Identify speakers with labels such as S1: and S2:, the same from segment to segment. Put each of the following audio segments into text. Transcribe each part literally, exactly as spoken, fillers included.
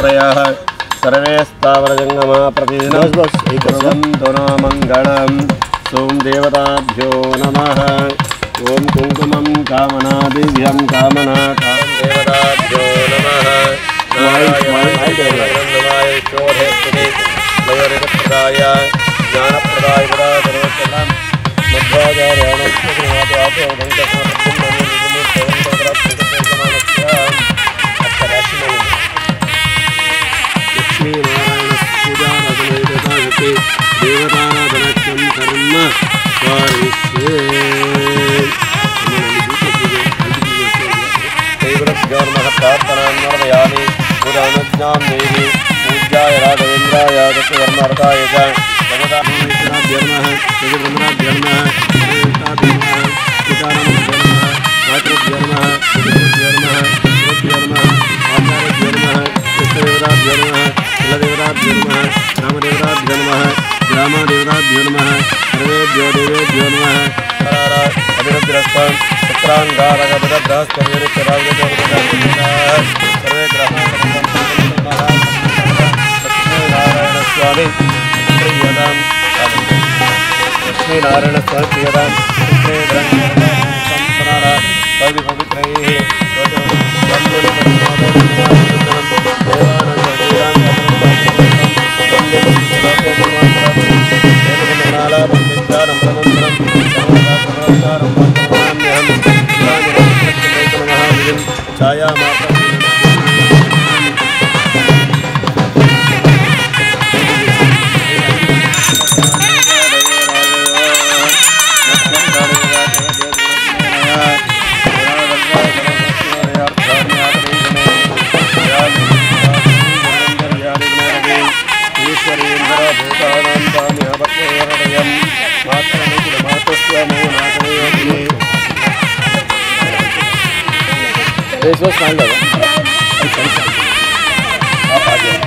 S1: मुदयः सर्वे स्थावरजंगमा प्रतिदिनं नो मंगलम् ओम देवताभ्यो नमः। ओम कुंकुमं कामनादिभ्यं कामना काम देवताभ्यो नमः। नारायणाय शोधे मयूरप्रदाय ज्ञानप्रदाय सर्वोत्तमं मध्वाचार्याणां लक्ष्मी नारायण पूजा देवताराधनक्षम कर्म प्रार्थनान्वर्मयामि पुरानुज्ञां देवी पूज्याय राघवेन्द्राय दत्तधर्मार्थाय च भगवताभ्यो नमः जगद्ब्रह्मणाभ्यो नमः देवताभ्यो नमः पितामहभ्यो नमः मातृभ्यो नमः पितृभ्यो नमः गुरुभ्यो नमः आचार्यभ्यो नमः कृष्णदेवताभ्यो नमः कुलदेवताभ्यो नमः रामदेवताभ्यो नमः ग्रामदेवताभ्यो नमः सर्वेभ्यो देवेभ्यो नमः अभिरुद्रस्तं सर्वे ग्रहाणारण स्वामी प्रियदां लक्ष्मीनारायण स्वामी प्रियदां छाया माता फेस वॉश मान लो आप आ जाओ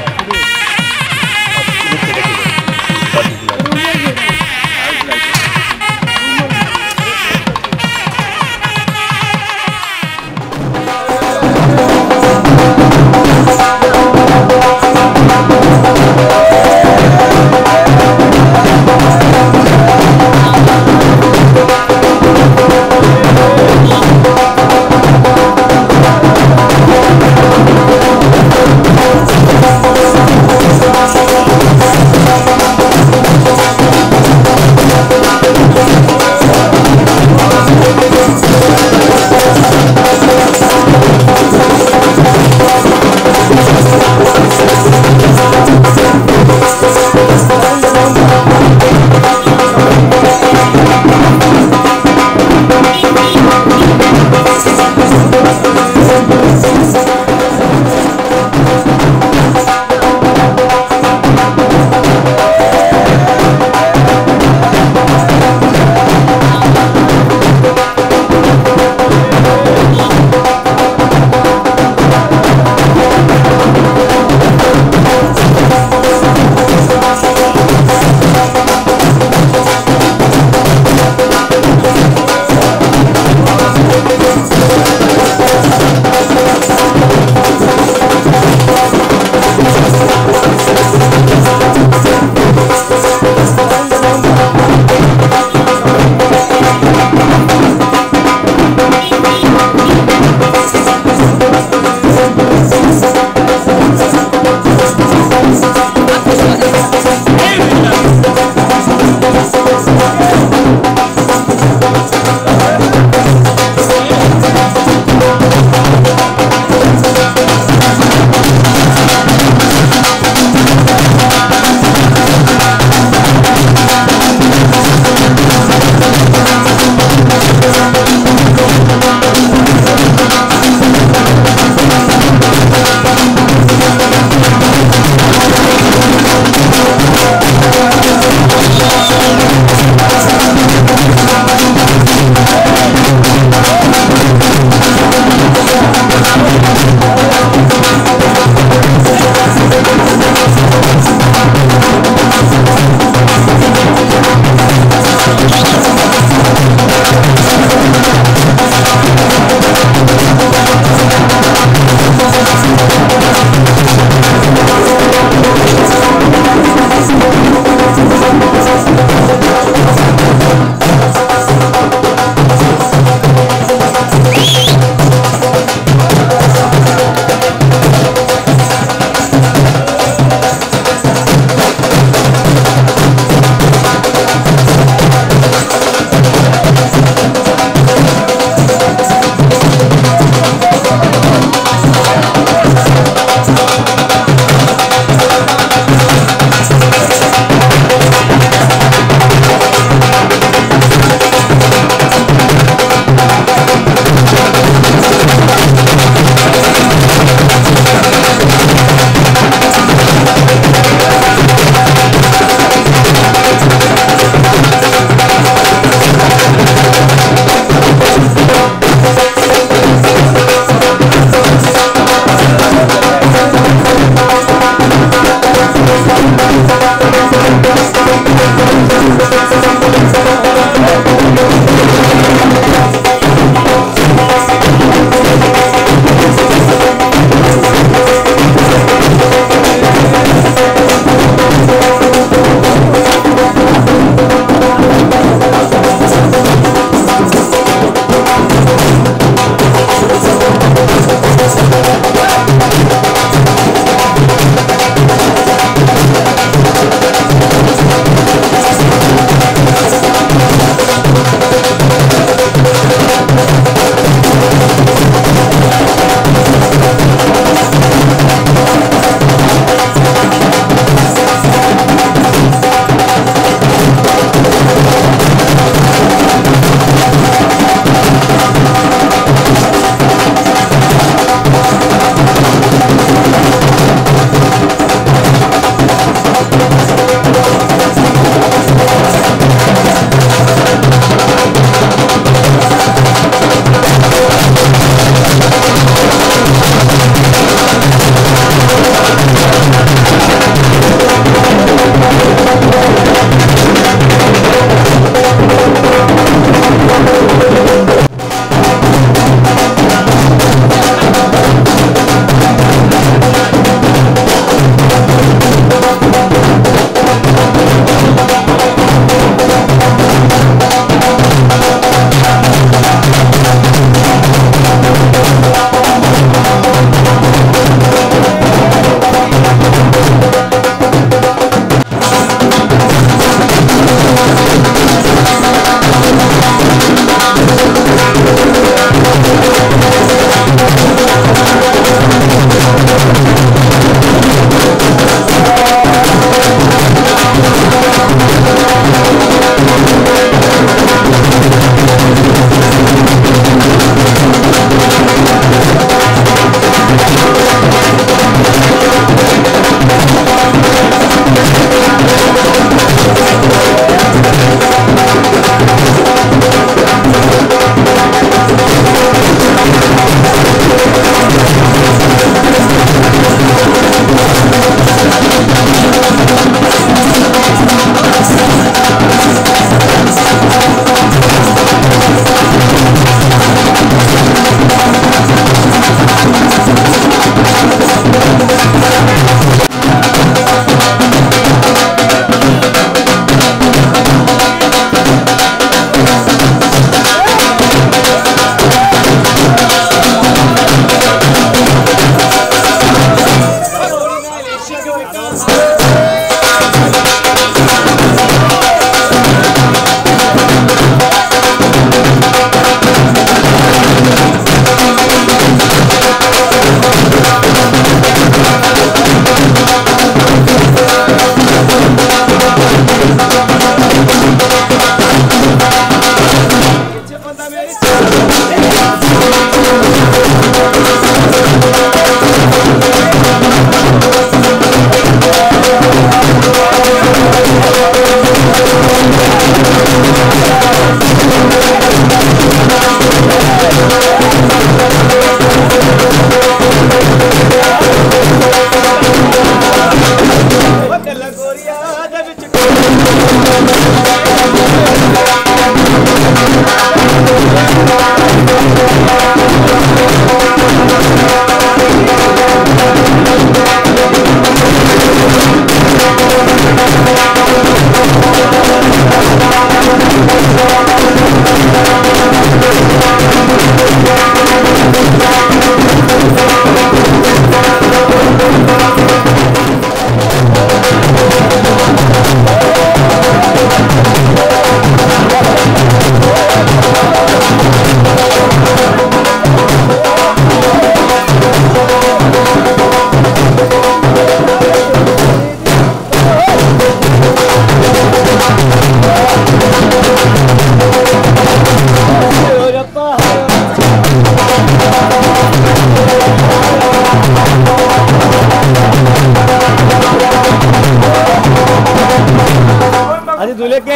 S1: दूल्हे के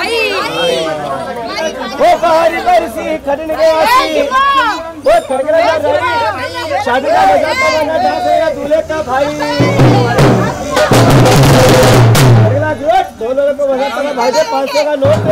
S1: वो बाहरी बरसी खड़न गया वो खड़गड़ा शादी का मजा करना चाहेगा दूल्हे का भाई खड़गड़ा जोट दो लोगों को मजा करना भाई से पाँच सौ का नोट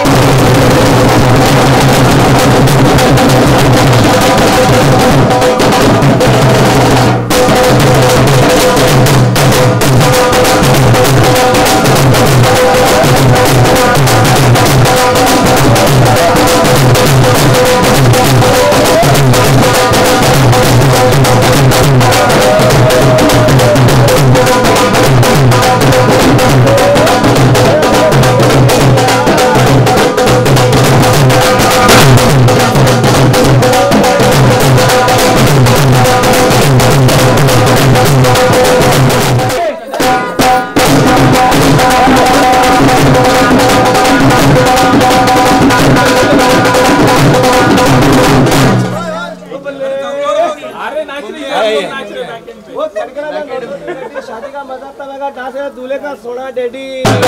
S1: वो शादी का मजा तो लगा डांस दूल्हे का सोना डैडी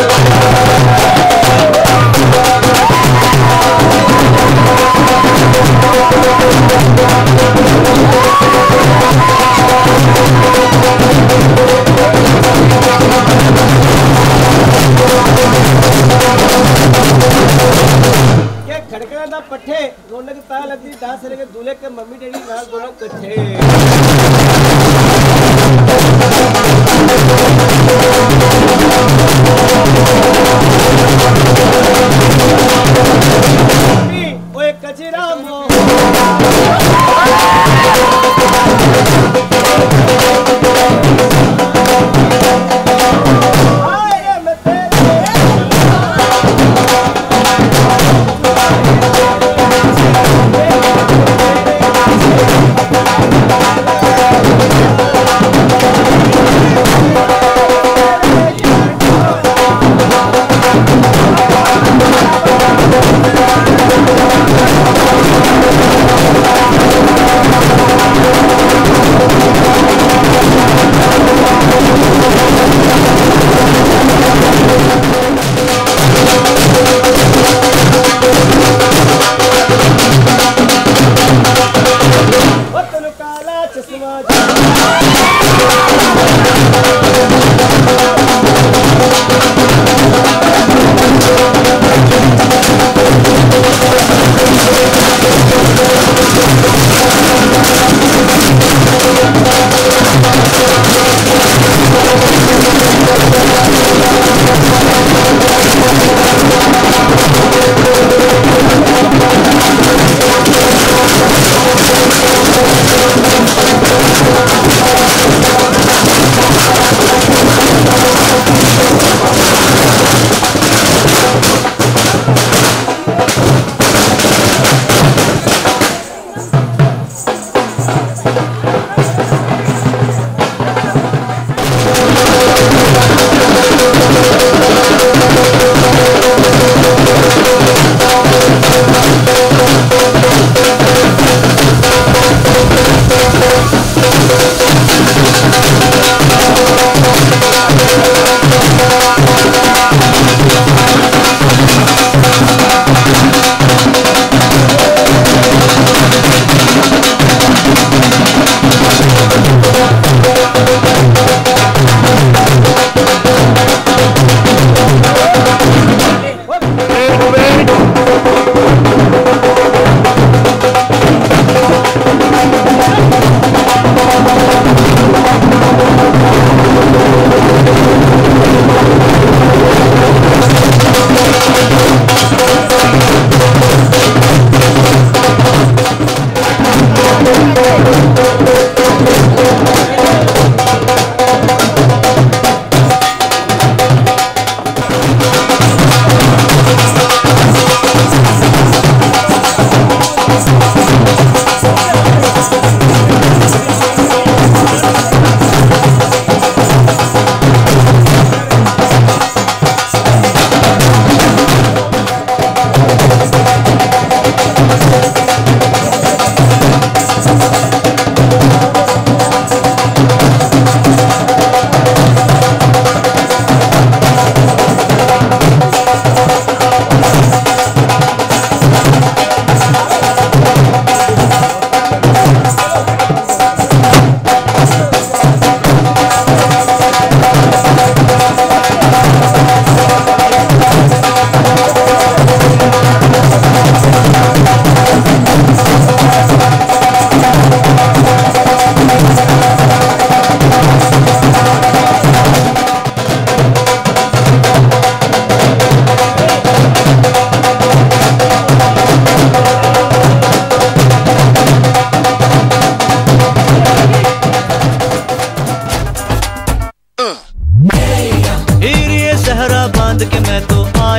S1: ये खड़कड़ा ना पट्टे दोनों की ताल लगती डांस लेके दूल्हे के मम्मी डैडी नाल दोनों कट्ठे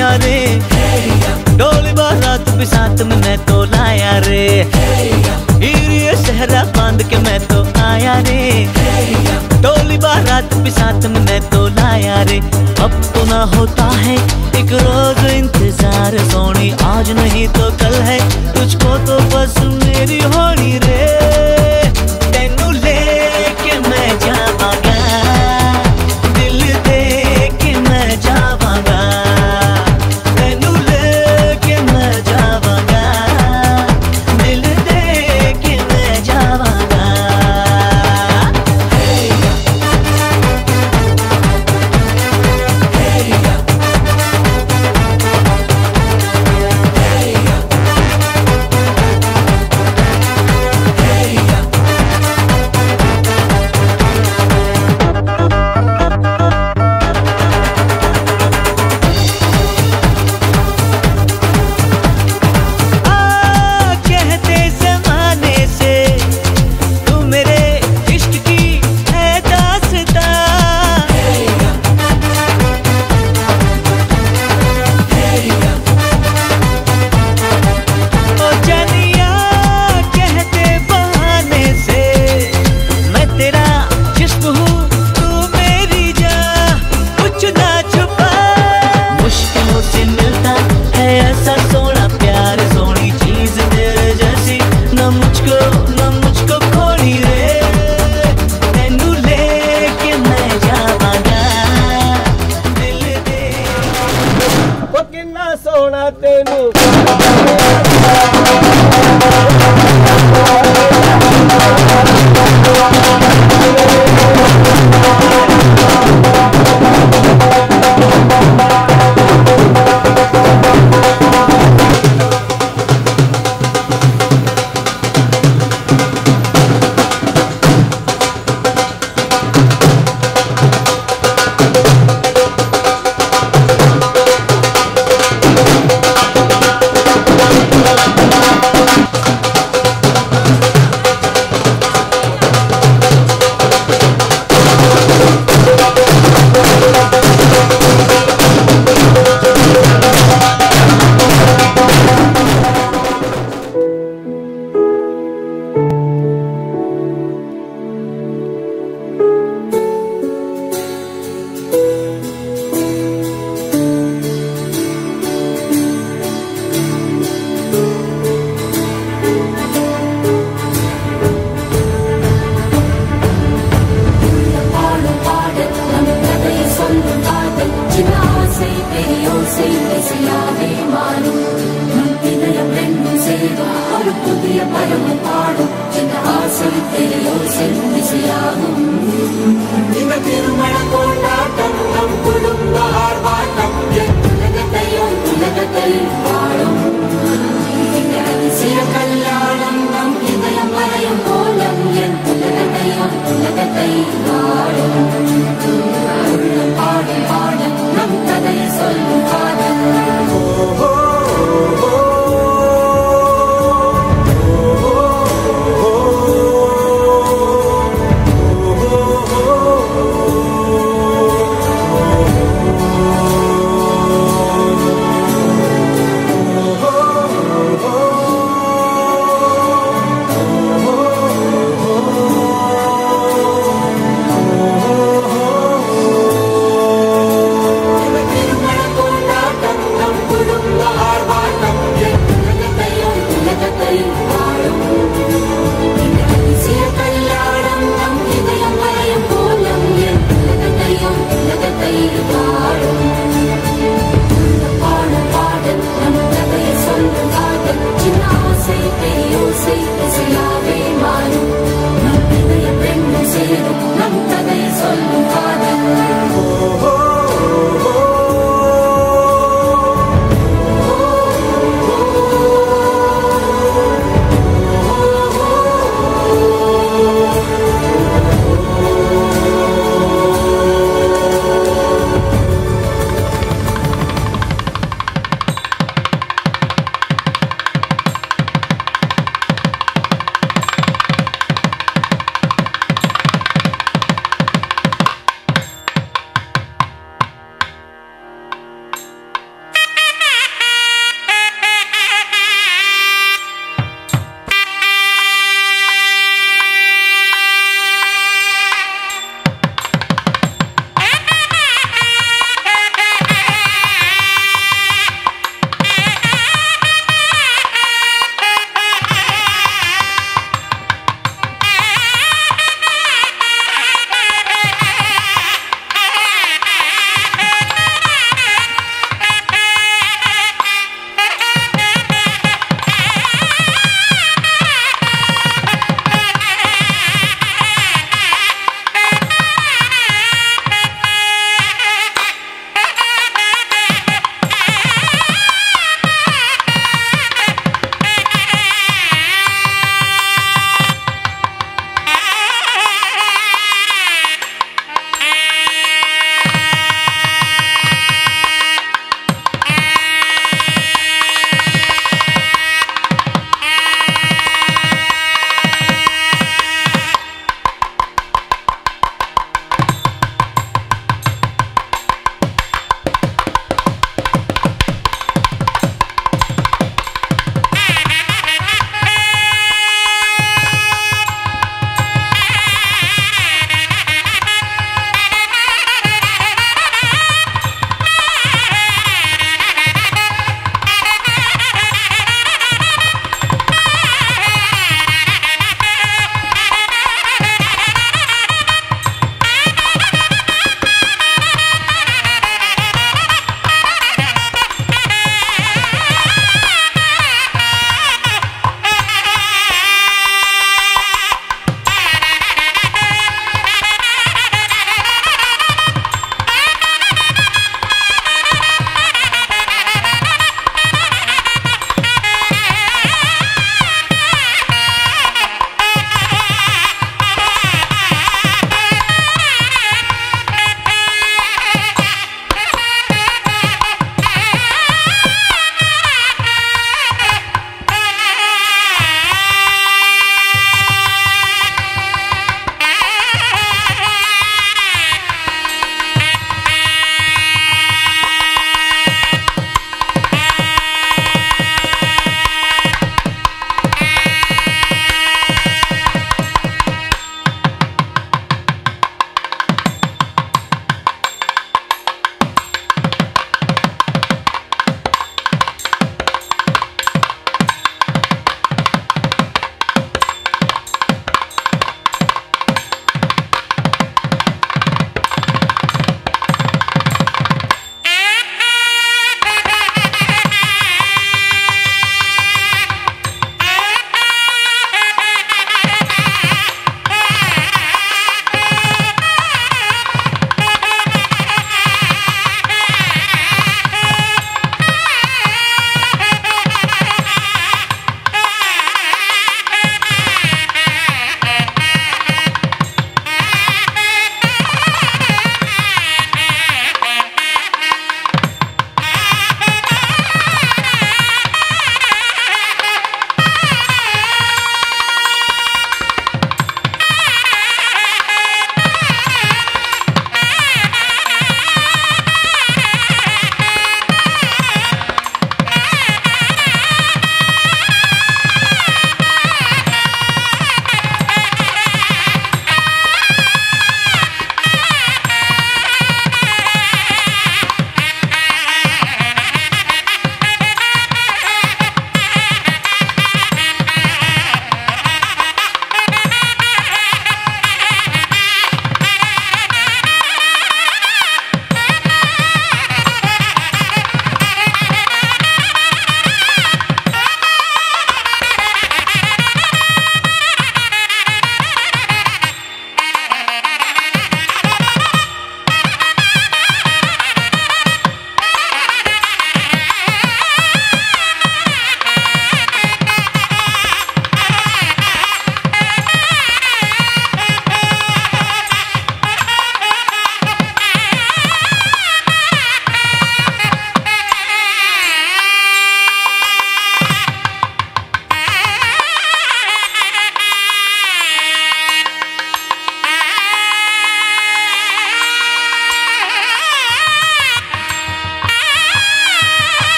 S2: आया रे, डोली बारात भी साथ में मैं तो लाया रे, हीरे सहरा बांध के मैं तो आया रे, डोली बारात भी साथ में मैं तो लाया रे। अब तो ना होता है एक रोज इंतजार सोनी, आज नहीं तो कल है तुझको तो बस मेरी होनी रे, तेनू लेके मैं जावांगा, दिल दे के मैं जावांगा, तेनू लेके मैं जावांगा, दिल दे के मैं जावांगा।
S1: सोना तेनू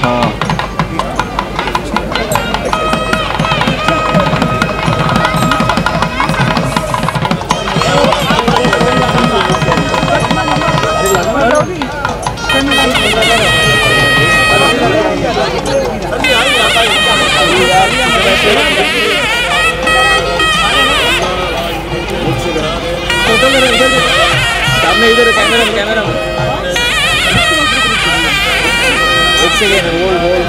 S1: सामने इधर कैमरा में कैमरा में एक second hold hold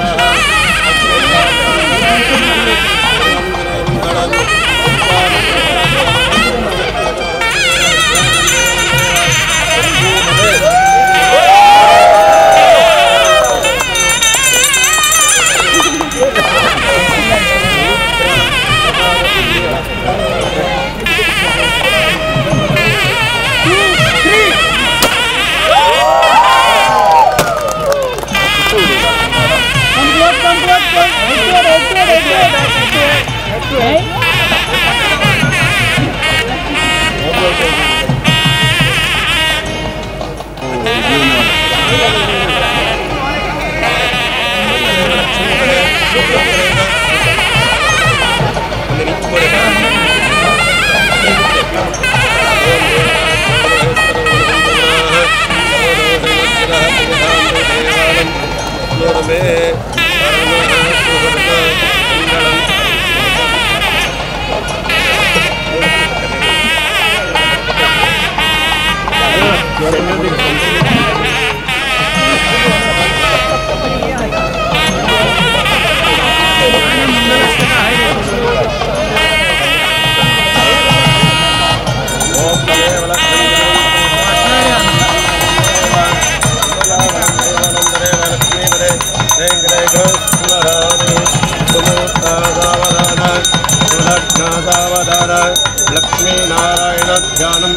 S1: Lakshmi Narayan ध्यानम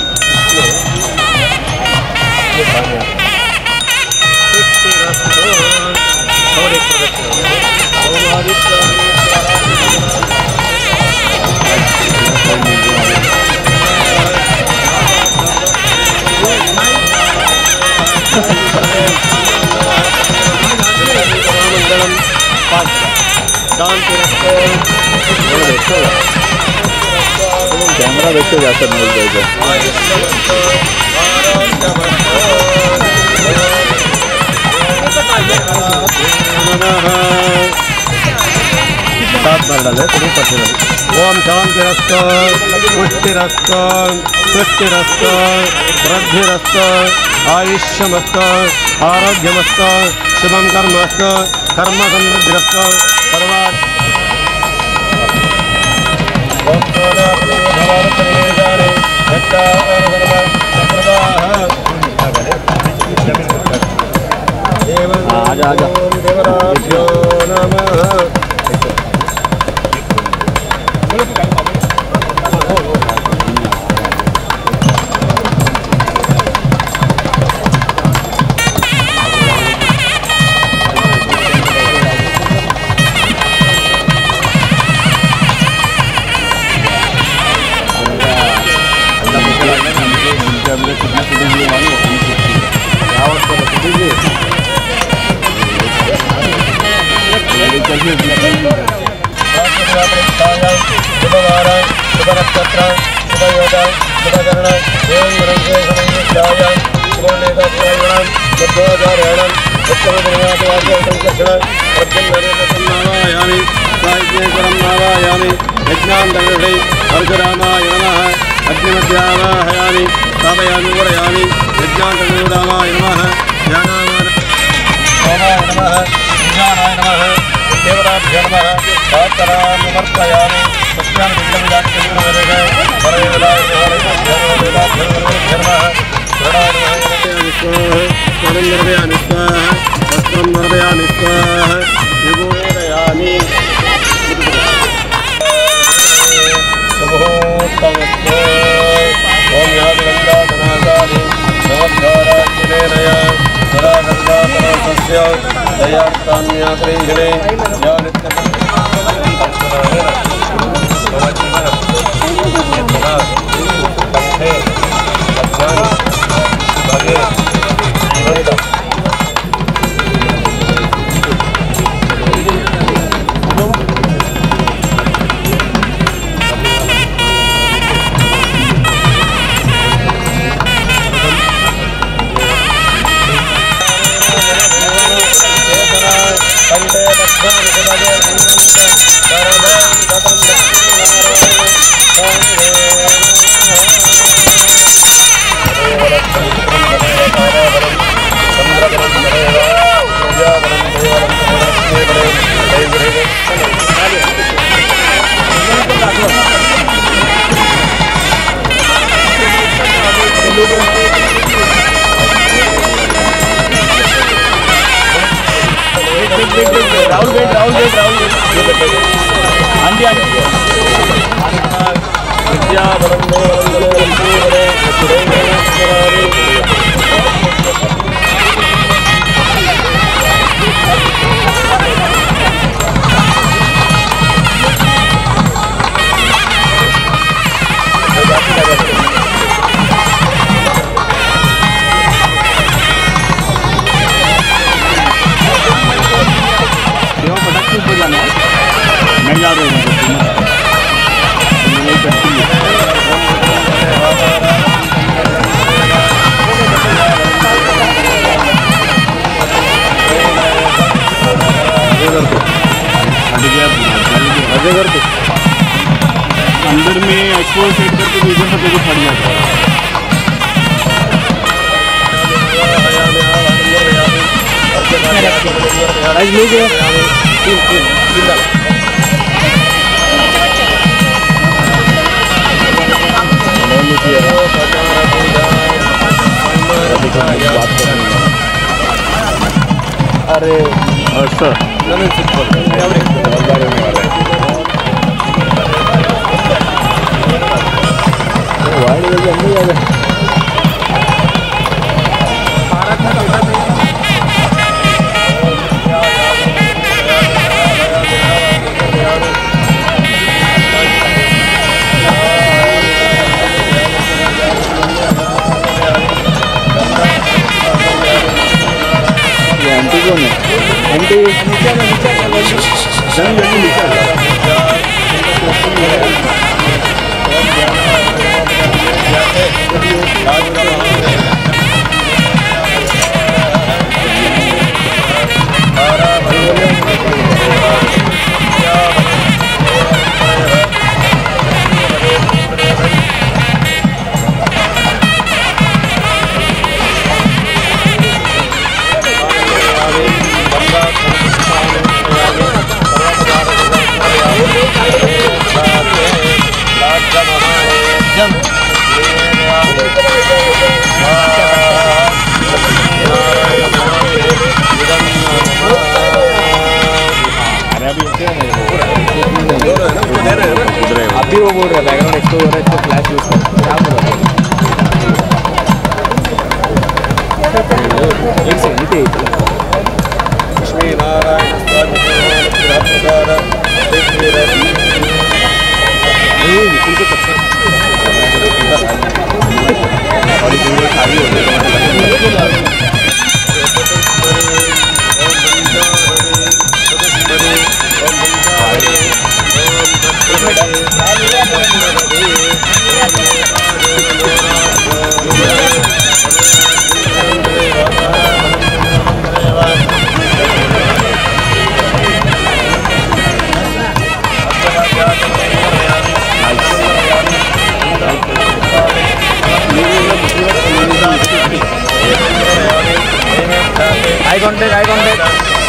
S1: और एक शांति कैमरा देखते जाकर मिल जाएगा। सात बार डाले तो नहीं पड़ते। ओम शांतिरस्तु पुष्टिरस्तु सृष्टिरस्तु वृद्धिरस्तु आयुष्यमस्तु आरोग्यमस्तु शुभं कर्मस्तु कर्म समृद्धिरस्तु सर्वा आजा आजा देवराभ्यो नमः। अर्घरामाय नमः अग्निमध्यावाहयामि स्थापयामि वरयामि यज्ञान्तरामाय नमः ध्यानाय नमः ज्ञानाय नमः देवताभ्यो नमः प्रार्थनामर्पयामि सत्यान् विद्याविदाख्यं परवेदाय नमः वस्त्रं नर्दयामि स्वाहा विभूषयामि ओम यादिगंधाधनादानि नवद्वाराज्ञनेनय सदागंधाधनस्य दयार्तान्याग्रीहिणे Rahul wait Rahul wait Rahul aunty aunty Vidya मैं जा रहा हूँ अंदर में एक्सपोज सेट करके वीडियो से देखो पड़ जाता है। अरे अच्छा आंटी अभी वो बोल रहा बैकग्राउंड एक्सपोज हो रहा है, इसको फ्लैश यूज कर क्या बोल रहा है। एक second Lakshmi Narayan eye contact eye contact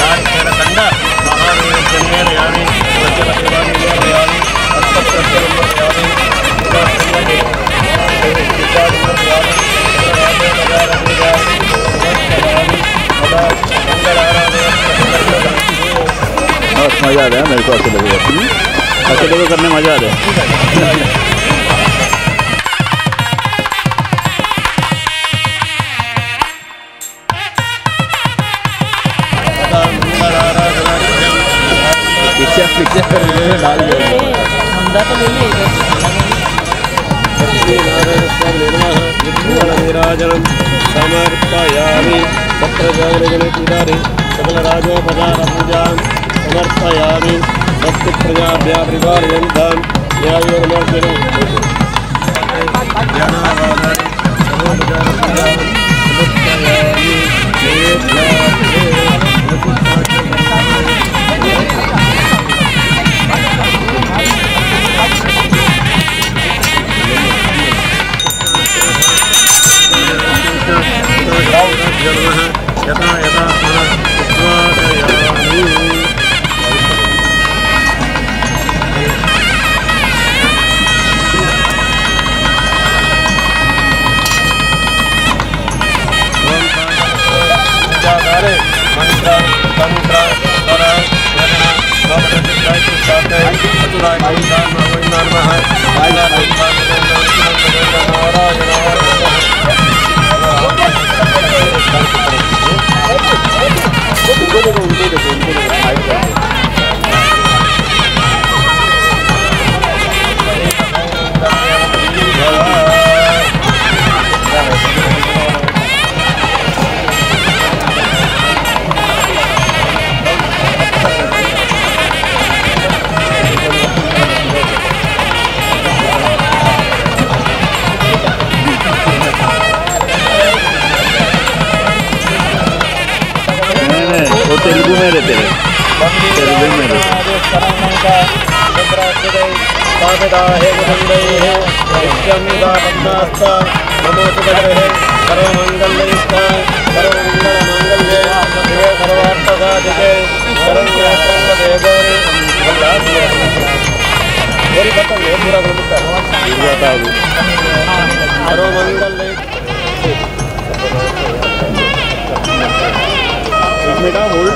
S1: मजा आ रहा है मेरे को अकेले अकेले को करने मजा आ रहा है। पिक्चर पिक्चर डाल नीराजनम समर्पयामि तत्र जागरणपूजारि सकलराजोपचारपूजां समर्पयामि स्वस्ति प्रजाभ्यः परिपालयन्तां न्यायोर्मार्गेण यथा
S3: तेलुगु में रहते हैं, तेलुगु में
S1: बेटा होल्ड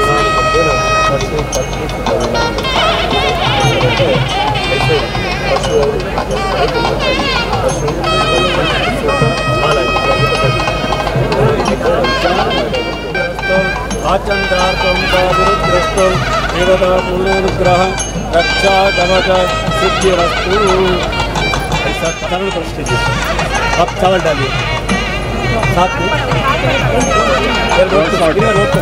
S1: आचंद्रार्थम विरुद्रस्तम देवता पुण्यनुग्रह रक्षा कवच सिद्धिरस्तु। ऐसा चावल परिस्थिति आप चावल डालिए साथ में रोड रोड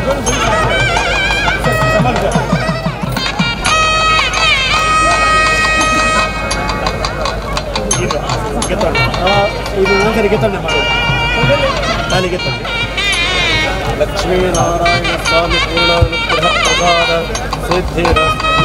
S1: लक्ष्मी नारायण स्वामी पूर्ण अनुग्रह प्रसाद सिद्धिरस्तु।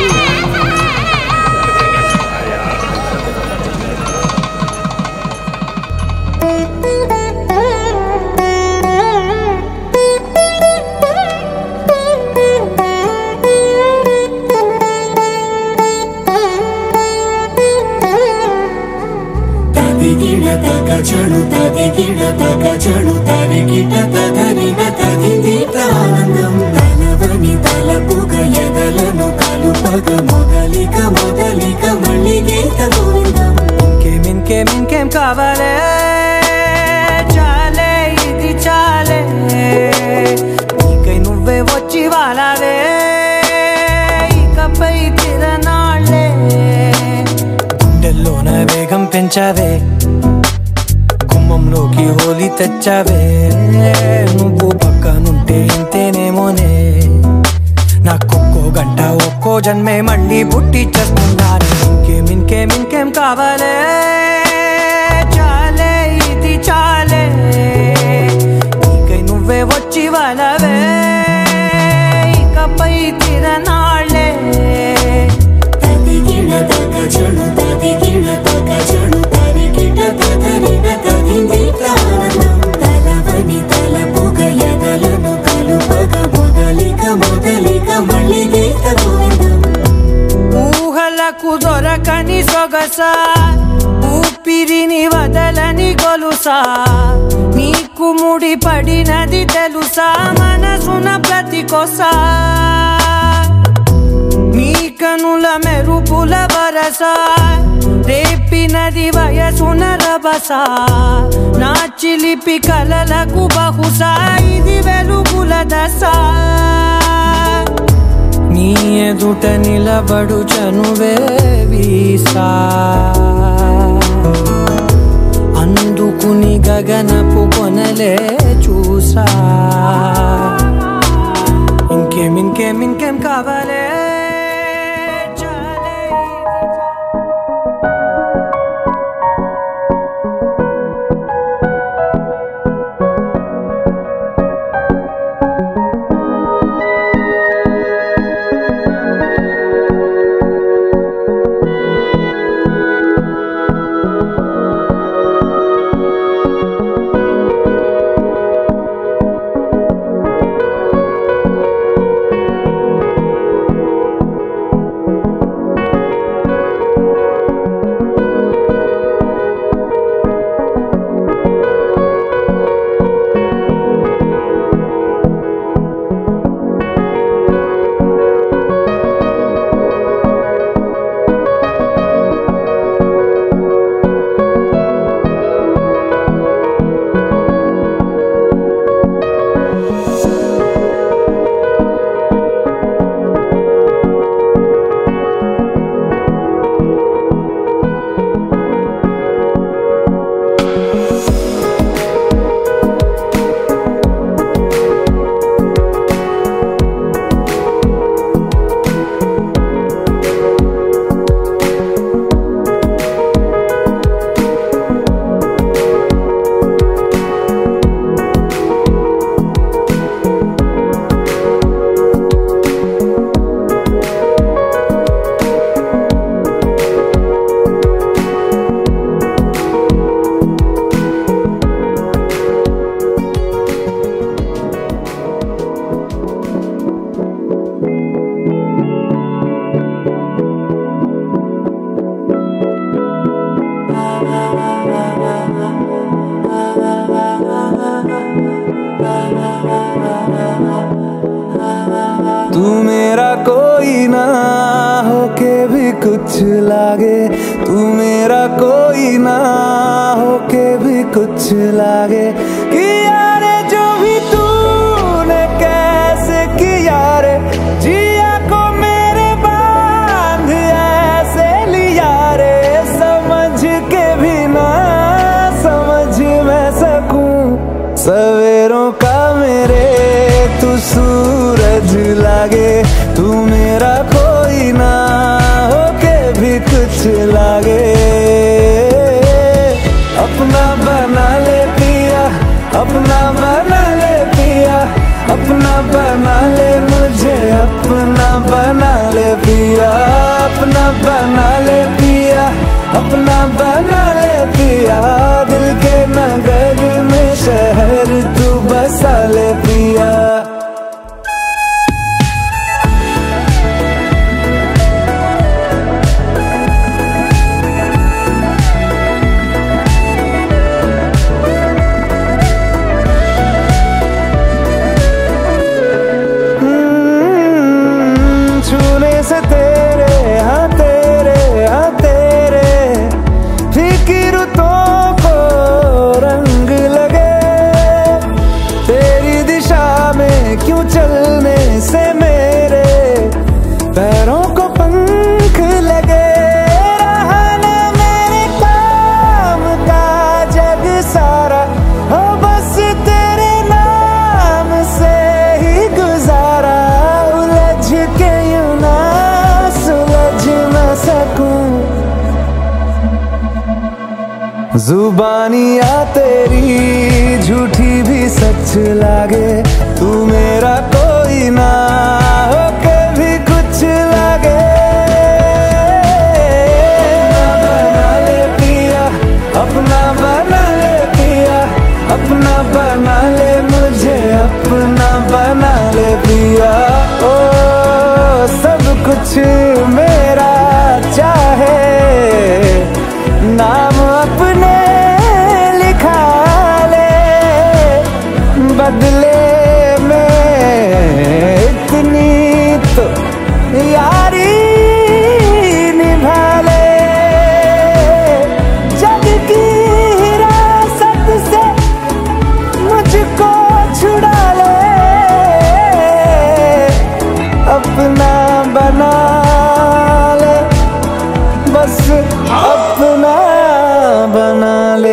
S4: చణు తది గిడ తగ చణు తరి గిట తదరిన తది దీట ఆనందం తలవని తలపుగ ఎదలను కలుపగ మొదలిక మొదలిక మళ్ళీ గీత గోవిందం
S5: ఇంకేం ఇంకేం ఇంకేం కావాలే చాలే ఇది చాలే నీకై నువ్వే వచ్చి వాలావే ఇకపై తిరనాళ్ళే గుండెల్లోన వేగం పెంచావే లోకి హోలీ తెచ్చావే నువ్వు పక్కనుంటే ఇంతేనేమోనే నాకొక్కో గంట ఒక్కో జన్మే మళ్ళీ పుట్టి చేస్తున్నాను ఇంకేం ఇంకేం ఇంకేం కావాలే చాలే ఇది చాలే నీకై నువ్వే వచ్చి వాళ్ళవే ఇకపై తిరనాళ్ళే
S4: తది గిడ తగ చణు తది గిడ తగ చణు తరి గిడ తదరిన తది దీట ఆనందం తలవని తలపుగ ఎదలను కలుపగ మొదలిక మొదలిక మళ్ళీ గీత గోవిందం
S5: ఊహలకు దొరకని సొగస ఊపిరిని వదలని గొలుసా నీకు ముడి పడినది తెలుసా మనసున ప్రతి కొసా నీ కనుల మెరుపుల వరస రేపినది వయసున రభస నా చిలిపి కలలకు బహుశా ఇది వెలుగుల దశ నీ ఎదుట నిలబడు చనువే వీసా అందుకుని గగనపు కొనలే చూసా ఇంకేం ఇంకేం ఇంకేం కావాలే
S6: कोई ना होके भी कुछ लागे कि यारे जो भी तूने कैसे किया रे, जिया को मेरे बांध ऐसे लिया रे, समझ के भी ना समझ मैं सकूं सवेरों का मेरे तू सूरज लागे, तू मेरा कोई ना होके भी कुछ लागे। अपना बना ले पिया, अपना बना ले पिया, अपना बना ले मुझे, अपना बना ले पिया, अपना बना ले पिया, अपना बना ले पिया, दिल के नगर में शहर तू बसा ले पिया। क्यों चलने से मेरे पैरों को पंख लगे, रहा ना मेरे काम का जग सारा, हो बस तेरे नाम से ही गुजारा, उलझ के यूं ना सुलझ न सकूं, जुबानियाँ तेरी झूठी भी सच लागे, तू मेरा कोई ना होके भी कुछ लागे। अपना बना ले पिया, अपना बना ले पिया, अपना बना ले मुझे, अपना बना ले पिया। ओ सब कुछ मेरा चाहे, नाम अपने लिखा ले, बदले इतनी तो यारी निभा ले, जग की हिरासत से मुझको छुड़ा ले, अपना बना ले, बस अपना बना ले।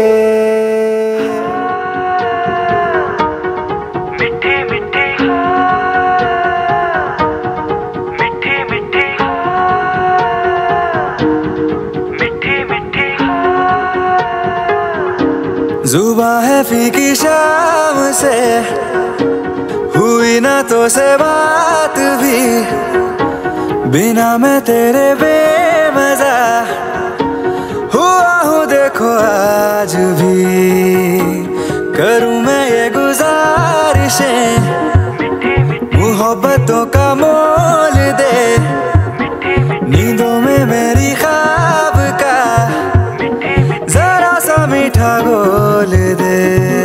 S6: जुबां है फीकी शाम से, हुई ना तो से बात भी, बिना मैं तेरे बेमज़ा हुआ हूँ देखो आज भी। करूँ मैं ये गुजारिशें, मोहब्बतों का मोल दे, नींदों में मेरी ख्वाब का जरा सा मीठा घोल दे।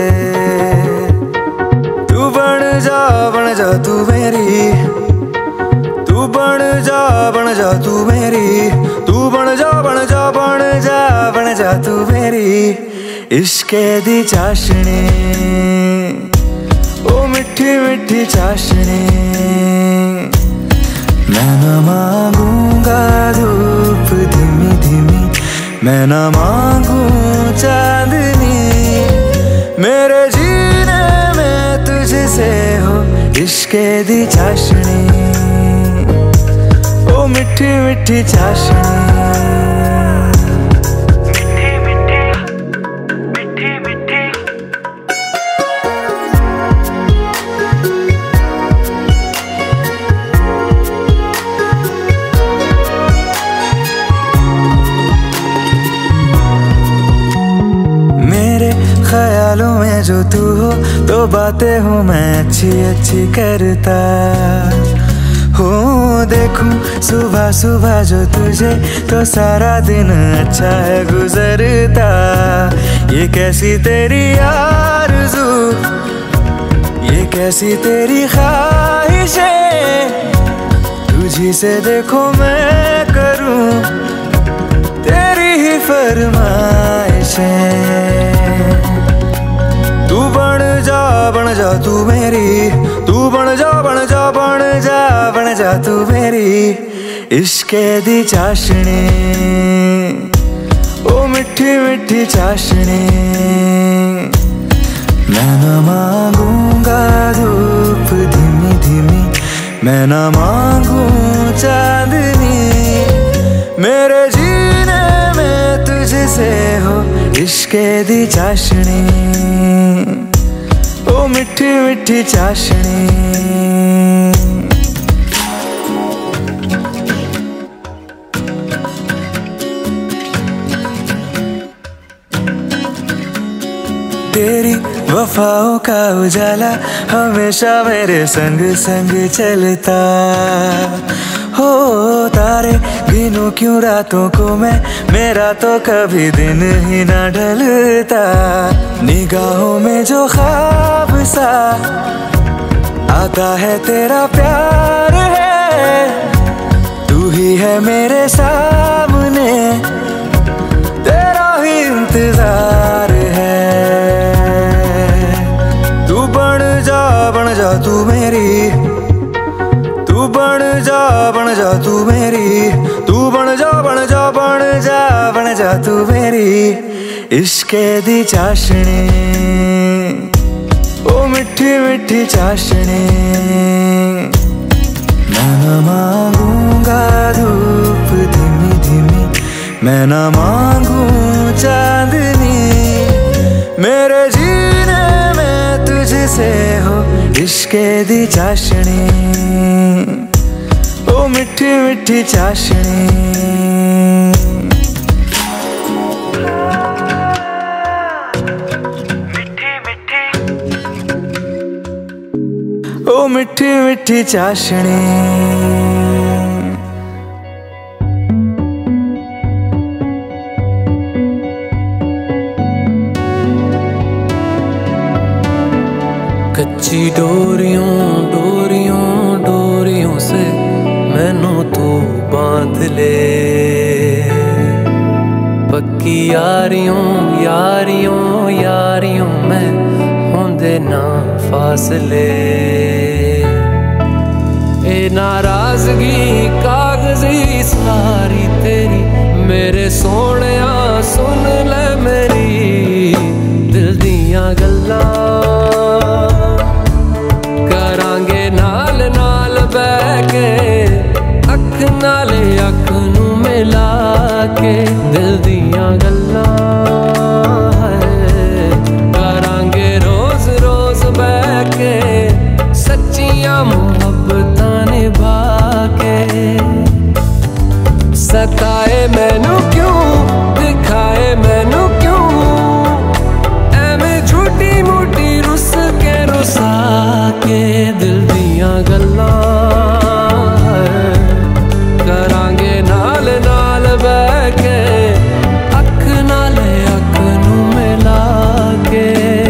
S6: तू बन जा बन जा तू मेरी, तू बन जा बन जा तू मेरी, तू बन जा बन जा बन जा बन जा तू मेरी। इश्के दी चाशनी ओ मिठी मिठी चाशनी, मैं न मांगूंगा धूप धीमी धीमी, मैं न मांगू चांदनी, मेरे जीने में तुझसे हो इश्के दी चाशनी, ओ मिठी मिठी चाशनी। ख्यालों में जो तू हो तो बातें हूँ मैं अच्छी अच्छी करता हूँ। देखूं सुबह सुबह जो तुझे तो सारा दिन अच्छा है गुजरता। ये कैसी तेरी आरज़ू, ये कैसी तेरी ख्वाहिशें, तुझी से देखो मैं करूँ तेरी ही फरमाइश। चैन। तू बन जा बन जा तू मेरी, तू बन जा बन जा बन जा बन जा तू मेरी इश्के दी चाशनी, ओ मिठी मिठी चाशनी। मैं ना मांगूंगा धूप धीमी धीमी, मैं ना मांगू चांदनी, मेरे जीने में तुझसे हो इश्के दी चाशनी, ओ मिठी मिठी चाशनी। तेरी वफाओं का उजाला हमेशा मेरे संग संग चलता हो। तारे गिनूं क्यों रातों को मैं, मेरा तो कभी दिन ही ना ढलता। निगाहों में जो ख्वाब सा आता है तेरा प्यार है, तू ही है मेरे सामने, तेरा ही इंतजार है। तू बन जा बन जा तू मेरी, तू बन जा बन जा तू मेरी, तू बन जा बन जा बन जा बन जा तू मेरी इश्के दी चाशनी, ओ मिठी मिठी चाशनी। मैं ना मांगूंगा धूप धीमी धीमी, मैं ना मांगू चांदनी, मेरे जीने में तुझसे हो इश्के दी चाशनी, ओ मिठी मिठी चाशनी। मिठी मिठी, ओ मिठी मिठी चाशनी।
S5: कच्ची डोरियों डोरियों डोरियों से मैनू तू बांध ले, पक्की यारियों यारियों यारियों में होंदे ना फासले। ए नाराजगी कागजी सारी तेरी, मेरे सोहणिया सुन ले मेरी दिल दियां गल्लां, करांगे नाल नाल बैठ के अख नाले अख नू मिला के दिल दियां गल्लां, करांगे रोज रोज बैठ के सच्चियां मुहब्बतां निभा के। सताए मैनू क्यों दिखाए मैनू क्यों, एवें झूठी मूठी रुस के रुसा के दिल दियां गल्लां, करांगे नाल नाल बैठ के अख नाले अख नू मिला के।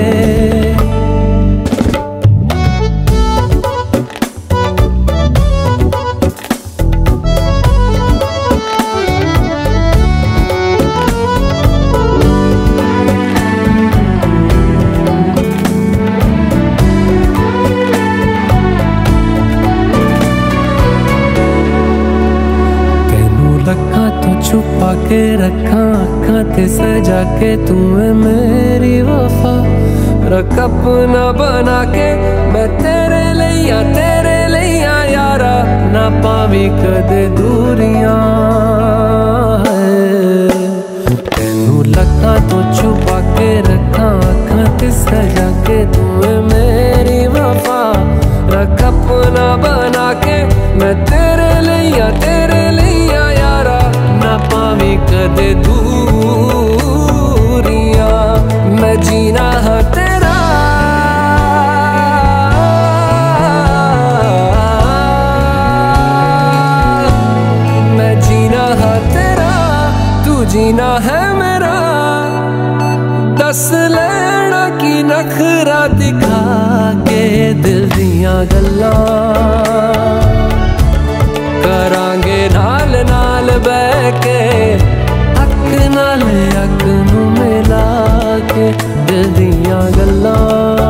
S5: छुपा के रखा अखां ते सजा के तू है मेरी वफा, रख अपना बना के मैं तेरे लिया तेरे लिया यारा, ना पावी कदे दूरियां। तेनू लखा तो छुपा के रखा अखां ते सजा के तू है मेरी वफा, रख अपना बना के मैं तेरे लिया तेरे लिया यारा, ना पावी कदे दूरियां। मैं जीना है तेरा मैं जीना है तेरा, तू जीना है मेरा। दस लेना की नखरा दिखा के दिल दियां गल्लां, करांगे नाल नाल बैठ के अख नाल अख नू मिला दिल दियां गल्लां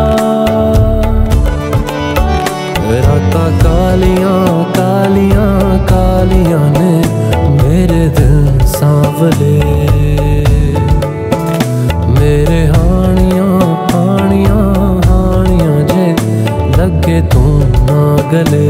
S5: रातां कालियां कालियां कालियां ने मेरे दिल सांवले मेरे हानियां हानियां हानियां जे लगे तू ना गले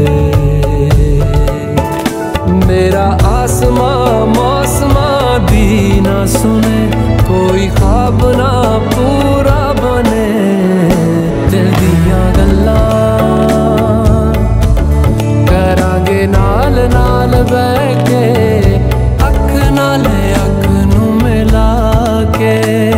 S5: मेरा आसमां मौसमां दी ना सुने कोई ख्वाब ना पूरा बने दिल दियां गल्लां करांगे नाल नाल बैठ के अख नाल अख नू मिला के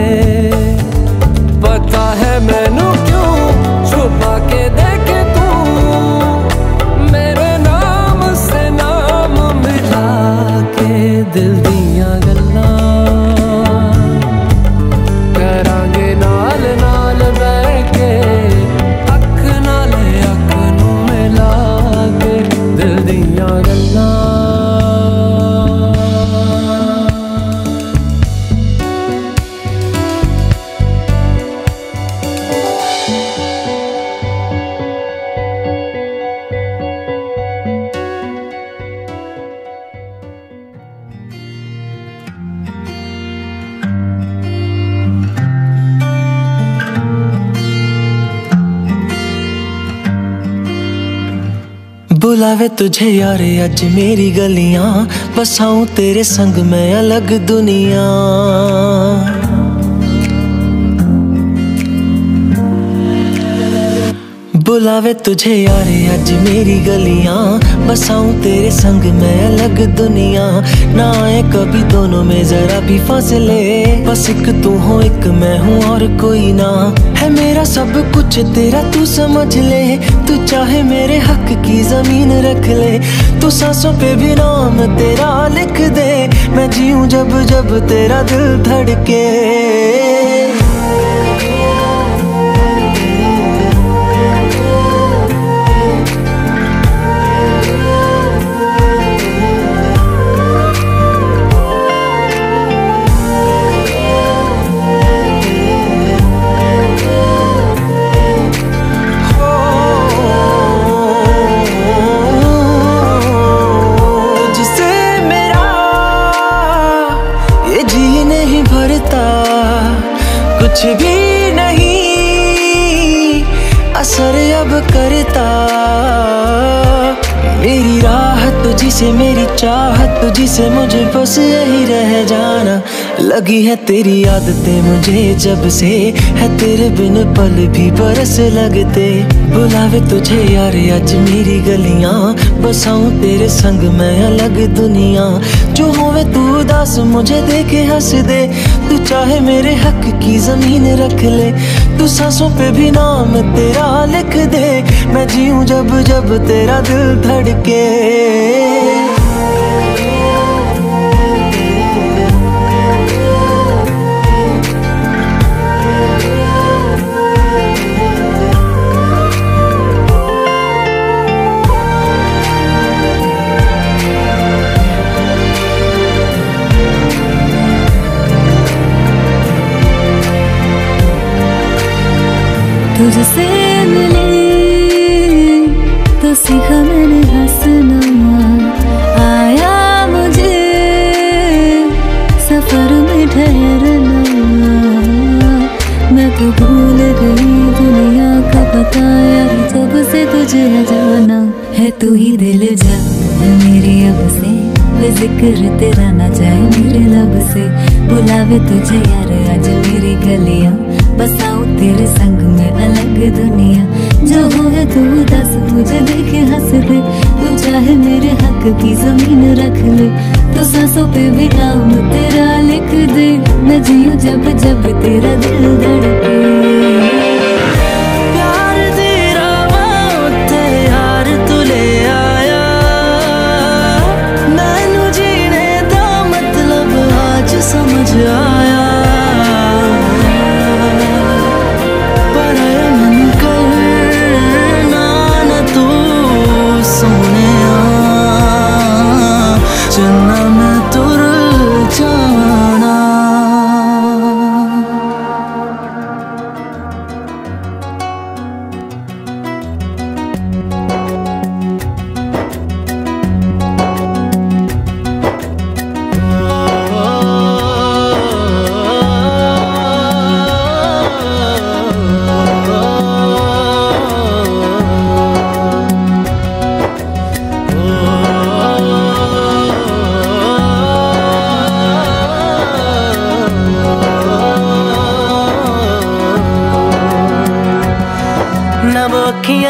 S5: पता है मैनू क्यों छुपा के देखे तू मेरे नाम से नाम मिला के दिल दियां गल्लां करांगे नाल नाल बैठ के अख नाल अख नू मिला के दिल दियां गल्लां
S2: बुलावे तुझे यारे अज मेरी गलियां बसाऊं तेरे संग मैं अलग दुनिया बुलावे तुझे यारे अज मेरी गलियां बसाऊं तेरे संग मैं अलग दुनिया ना आए कभी दोनों में जरा भी फासले बस एक तू हो एक मैं हूँ और कोई ना है मेरा सब कुछ तेरा तू समझ ले तू चाहे मेरे हक की जमीन रख ले तू सांसों पे भी नाम तेरा लिख दे मैं जीऊं जब जब तेरा दिल धड़के कुछ भी नहीं असर अब करता मेरी राहत तुझसे मेरी चाहत तुझसे मुझे बस यही रह जाना लगी है तेरी आदतें मुझे जब से है तेरे बिन पल भी बरस लगते बुलावे तुझे यार आज मेरी गलियां बसाऊं तेरे संग मैं अलग दुनिया जो होवे तू उदास मुझे देखे हंस दे तू चाहे मेरे हक की जमीन रख ले तू सांसों पे भी नाम तेरा लिख दे मैं जीऊं जब जब तेरा दिल धड़के
S7: तुझसे मिले तो सीखा मैंने हंसना आया मुझे सफर में ठहरना मैं तो भूल गई दुनिया का पता यार जब से तुझे जाना है तू ही दिल जा मेरी अब से जिक्र तेरा ना जाए मेरे लब से बुलावे तुझे यार आज मेरी गलियां बसाऊं तेरे संग में अलग दुनिया जो हो है तू दस मुझे देखे हंस दे तू चाहे मेरे हक की जमीन रख ले तो सांसों पे भी नाम तेरा लिख दे मैं जीऊं जब जब तेरा दिल धड़के समझ आया पर मन करना न तू सोने चलना मैं तुर जाना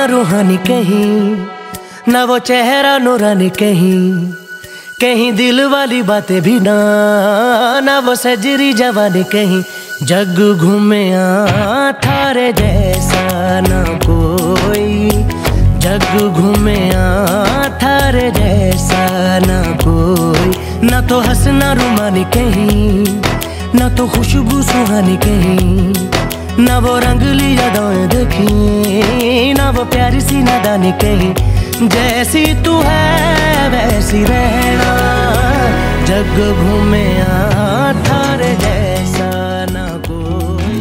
S8: ना रूहानी कहीं, ना वो चेहरा नूरानी कहीं, कहीं दिल वाली बातें भी ना, ना वो सजरी जवानी कहीं। जग घूमे थारे जैसा ना कोई, जग घूमे थारे जैसा ना कोई। ना तो हंसना रुमानी कहीं, ना तो खुशबू सुहानी कहीं, ना वो रंगली यादें देखी, ना वो प्यारी सी नादानी कहीं। जैसी तू है वैसी रहना, जग घूमे थारे जैसा ना कोई।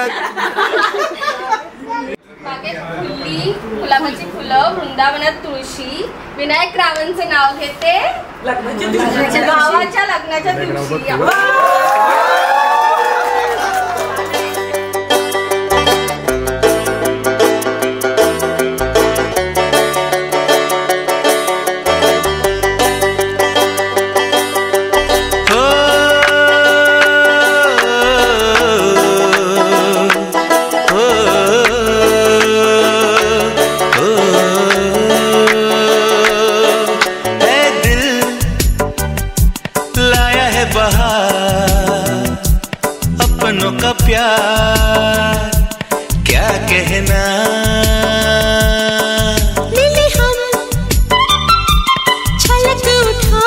S9: बागेत फुलली गुलाबाची फुलं, वृंदावनात तुळशी, विनायक रावांचे नाव घेते गावाच्या लग्नाच्या दिवशी.
S2: अपनों का प्यार क्या कहना,
S4: मिले हम छलक उठा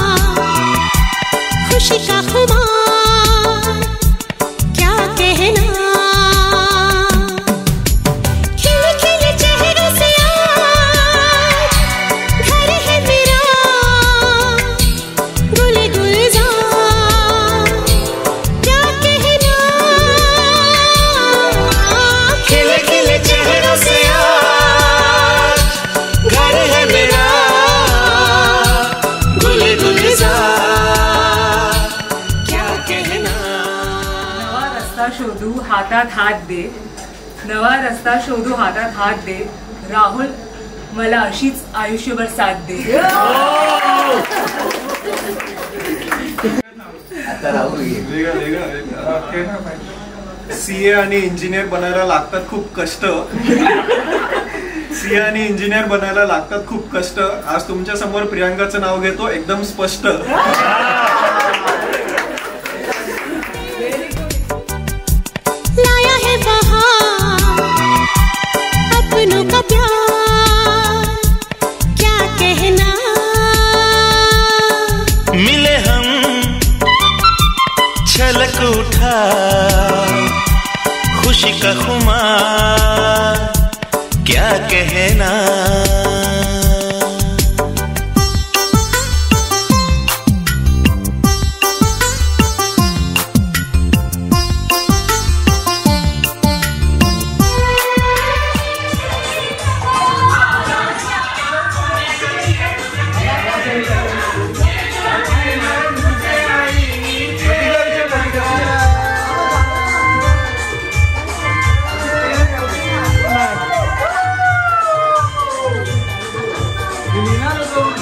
S4: खुशी का खुमार क्या कहना, खिले खिले चेहरों से आज घर है मेरा गुल गुलजार क्या कहना,
S2: खिले खिले चेहरों से आज घर है मेरा गुल गुलजार क्या कहना.
S10: नवा रस्ता शोधू हातात हात दे, नवा रस्ता शोधू हातात हात दे, राहुल मला अशीच आयुष्यभर साथ दे.
S11: सीए आणि इंजिनियर बनायला लागतात खूप कष्ट. सीए आणि इंजिनियर बनायला लागतात खूप कष्ट. आज तुमच्या समोर प्रियांकाचं नाव घेतो एकदम स्पष्ट.
S4: लाया है बहार अपनों का प्यार क्या कहना,
S2: मिले हम छलक उठा खुशी का खुमार क्या कहना.
S11: Terminado todo.